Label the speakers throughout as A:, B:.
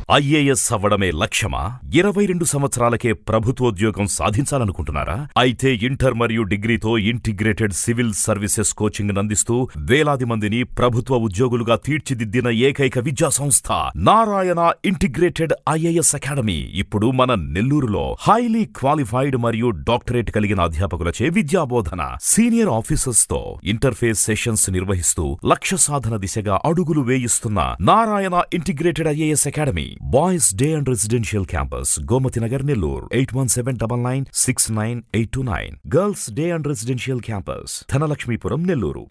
A: IAS అవ్వడమే లక్ష్యమా? 22 సంవత్సరాలకే ప్రభుత్వోద్యోగం సాధించాలనుకుంటున్నారా? అయితే ఇంటర్ మరియు డిగ్రీతో ఇంటిగ్రేటెడ్ సివిల్ సర్వీసెస్ కోచింగ్ అందిస్తూ వేలాది మందిని ప్రభుత్వ ఉద్యోగులుగా తీర్చిదిద్దిన ఏకైక విద్యా సంస్థ నారాయణ ఇంటిగ్రేటెడ్ ఐఏఎస్ అకాడమీ ఇప్పుడు మన నెల్లూరులో హైలీ క్వాలిఫైడ్ మరియు డాక్టరేట్ కలిగిన అధ్యాపకులచే విద్యాబోధన, సీనియర్ ఆఫీసర్స్ తో ఇంటర్ఫేస్ సెషన్స్ నిర్వహిస్తూ లక్ష్య సాధన దిశగా అడుగులు వేయిస్తున్న Narayana integrated IAS academy. Boys day and residential campus Gomathi Nagar Nellore 8179969829. Girls day and residential campus Dhanalakshmipuram Nellore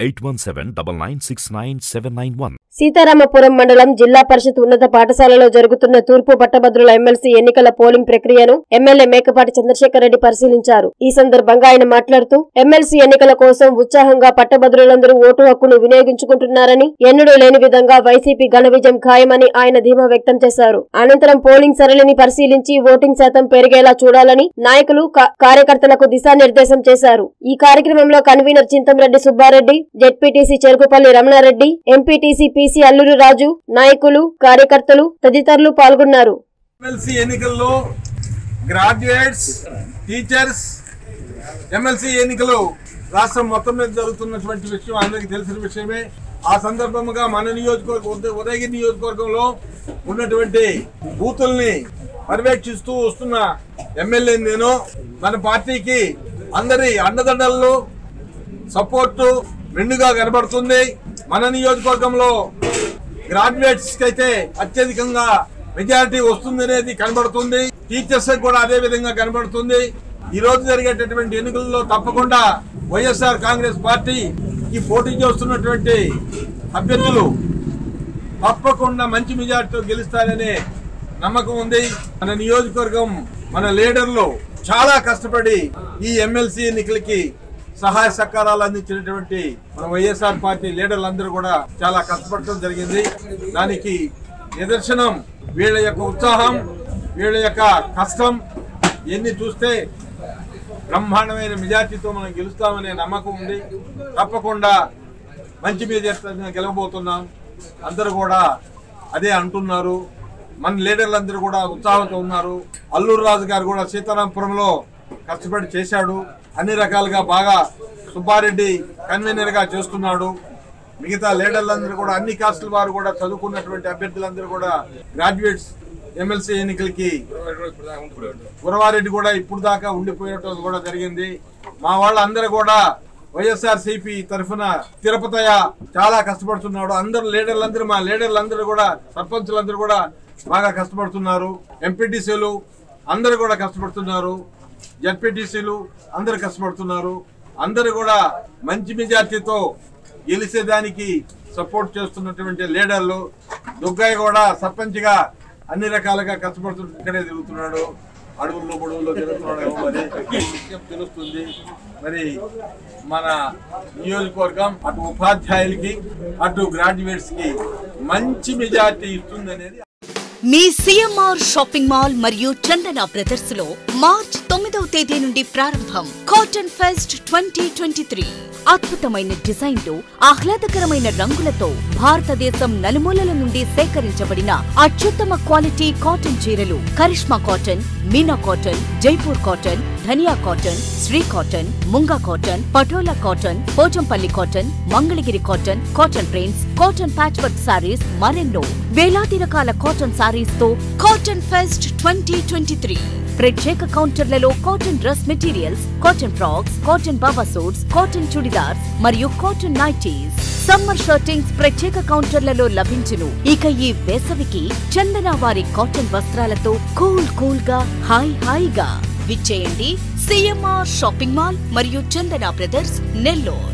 A: 8179969791.
B: Seetharamapuram మండలం జిల్లా పరిషత్ ఉన్నత పాఠశాలలో జరుగుతున్న తూర్పు పట్టభద్రుల ఎమ్మెల్సీ ఎన్నికల పోలింగ్ ప్రక్రియను ఎమ్మెల్యే మేకపాటి చంద్రశేఖర్ రెడ్డి పరిశీలించారు. ఈ సందర్భంగా ఆయన మాట్లాడుతూ ఎమ్మెల్సీ ఎన్నికల కోసం ఉత్సాహంగా పట్టభద్రులందరూ ఓటు హక్కును వినియోగించుకుంటున్నారని, ఎన్నడూ లేని విధంగా వైసీపీ ఘన విజయం ఖాయమని ఆయన ధీమా వ్యక్తం చేశారు. అనంతరం పోలింగ్ సరళిని పరిశీలించి ఓటింగ్ శాతం పెరిగేలా చూడాలని నాయకులు, కార్యకర్తలకు దిశానిర్దేశం చేశారు. ఈ కార్యక్రమంలో convener Chintamreddy Subbareddy, ZPTC Cherukupalli Ramanareddy, MPTC PC Alluri Raju, నాయకులు, కార్యకర్తలు తదితరులు పాల్గొన్నారు.
C: ఎమ్మెల్సీ ఎన్నికల్లో గ్రాడ్యుయేట్స్, టీచర్స్ ఎమ్మెల్సీ ఎన్నికలు రాష్ట్రం మొత్తం మీద జరుగుతున్నటువంటి విషయం అందరికీ తెలిసిన విషయమే. ఆ సందర్భంగా మన నియోజకవర్గం, ఉదయగిరి నియోజకవర్గంలో ఉన్నటువంటి బూతుల్ని పర్యవేక్షిస్తూ వస్తున్న ఎమ్మెల్యే నేను. మన పార్టీకి అందరి అండదండలు, సపోర్టు మెండుగా కనబడుతుంది. మన నియోజకవర్గంలో గ్రాడ్యుయేట్స్ కి అయితే అత్యధికంగా మెజారిటీ వస్తుంది అనేది కనబడుతుంది. టీచర్స్ కూడా అదే విధంగా కనబడుతుంది. ఈ రోజు జరిగేటటువంటి ఎన్నికల్లో తప్పకుండా వైఎస్ఆర్ కాంగ్రెస్ పార్టీకి పోటీ చేస్తున్నటువంటి అభ్యర్థులు తప్పకుండా మంచి మెజారిటీతో గెలుస్తారనే నమ్మకం ఉంది. మన నియోజకవర్గం, మన లీడర్లు చాలా కష్టపడి ఈ ఎమ్మెల్సీ ఎన్నికలకి సహాయ సహకారాలు అందించినటువంటి మన వైఎస్ఆర్ పార్టీ లీడర్లందరూ కూడా చాలా కష్టపడటం జరిగింది. దానికి నిదర్శనం వీళ్ళ యొక్క ఉత్సాహం, వీళ్ళ యొక్క కష్టం ఎన్ని చూస్తే బ్రహ్మాండమైన మెజార్టీతో మనం గెలుస్తామనే నమ్మకం ఉంది. తప్పకుండా మంచి మెజార్టీతో గెలవబోతున్నాం. అందరూ కూడా అదే అంటున్నారు. మన లీడర్లందరూ కూడా ఉత్సాహంతో ఉన్నారు. అల్లూరు రాజు గారు కూడా సీతారామపురంలో కష్టపడి చేశాడు. అన్ని రకాలుగా బాగా సుబ్బారెడ్డి కన్వీనర్ గా చేస్తున్నాడు. మిగతా లీడర్లందరూ కూడా అన్ని కాస్టుల వారు కూడా చదువుకున్నటువంటి అభ్యర్థులందరూ కూడా గ్రాడ్యుయేట్స్ ఎమ్మెల్సీ ఎన్నికలకి గురవారెడ్డి కూడా ఇప్పుడు దాకా ఉండిపోయటం కూడా జరిగింది. మా వాళ్ళందరూ కూడా వైఎస్ఆర్ సిపి తరఫున తిరుపతయ్య చాలా కష్టపడుతున్నాడు. అందరూ లీడర్లందరూ, మా లీడర్లందరూ కూడా, సర్పంచులందరూ కూడా బాగా కష్టపడుతున్నారు. ఎంపీటీసీలు అందరూ కూడా కష్టపడుతున్నారు. జెడ్పీటీసీలు అందరూ కష్టపడుతున్నారు. అందరూ కూడా మంచి మెజార్టీతో గెలిచేదానికి సపోర్ట్ చేస్తున్నటువంటి లీడర్లు. దుగ్గయ్య కూడా సర్పంచ్ గా అన్ని రకాలుగా కష్టపడుతూ ఇక్కడే తిరుగుతున్నాడు. అడవుల్లో పొడవుల్లో తిరుగుతున్నాడు. మరి తెలుస్తుంది. మరి మన నియోజకవర్గం అటు ఉపాధ్యాయులకి, అటు గ్రాడ్యుయేట్స్ కి మంచి మెజార్టీ ఇస్తుంది అనేది.
D: మీ సిఎంఆర్ షాపింగ్ మాల్ మరియు చందన బ్రదర్స్ లో మార్చ్ 9వ తేదీ నుండి ప్రారంభం కాటన్ ఫెస్ట్ 2023. అద్భుతమైన డిజైన్లు, ఆహ్లాదకరమైన రంగులతో భారతదేశం నలుమూలల నుండి సేకరించబడిన అత్యుత్తమ క్వాలిటీ కాటన్ చీరలు, Karishma cotton, Meena cotton, Jaipur cotton, Dhaniya cotton, Shri cotton, Munga cotton, Patola cotton, Pochampalli cotton, Mangalagiri cotton, cotton prints, cotton patch work sarees, మరెన్నో వేలాది రకాల కాటన్ సారీస్ తో కాటన్ ఫెస్ట్ 2023. ప్రత్యేక కౌంటర్లలో cotton dress materials, cotton frocks, cotton baba suits, cotton churidars మరియు కాటన్ నైటీస్, సమ్మర్ షర్టింగ్స్ ప్రత్యేక కౌంటర్లలో లభించును. ఇక ఈ వేసవికి చందన వారి కాటన్ వస్త్రాలతో కూల్ గా హాయిగా విచ్చేయండి. సిఎంఆర్ షాపింగ్ మాల్ మరియు చందన బ్రదర్స్ నెల్లూరు.